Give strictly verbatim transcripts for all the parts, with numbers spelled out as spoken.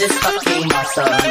just fucking awesome.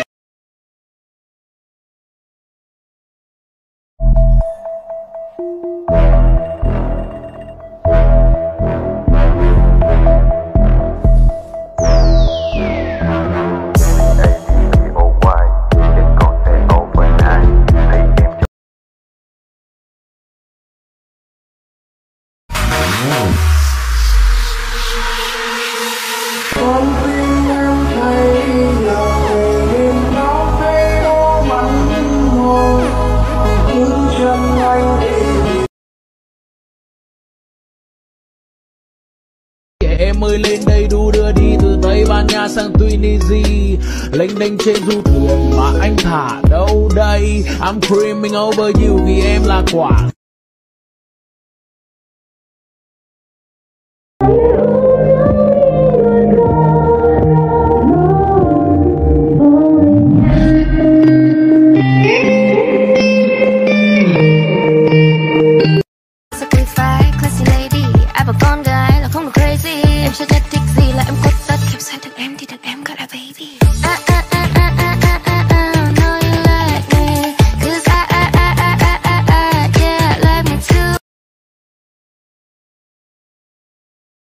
Em ơi lên đây đu đưa đi từ Tây Ban Nha sang Tunisia, lênh đênh trên du thuyền mà anh thả đâu đây. I'm creaming over you vì em là quả.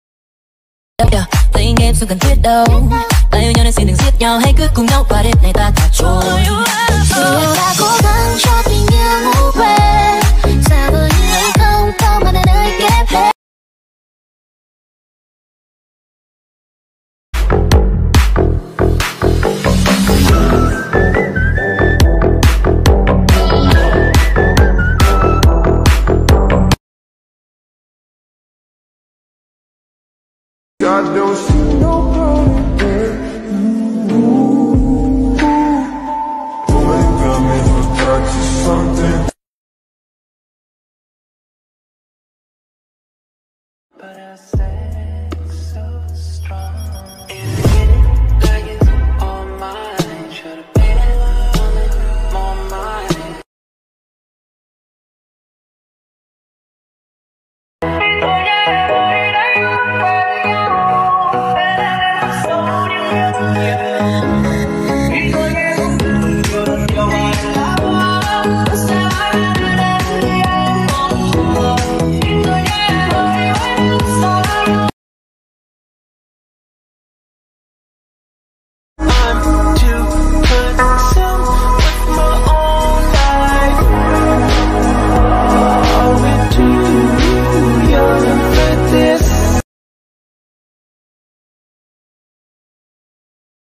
Tình em không cần thiết đâu, ta yêu nhau nên xin đừng giết nhau, hãy cứ cùng nhau qua đêm này ta.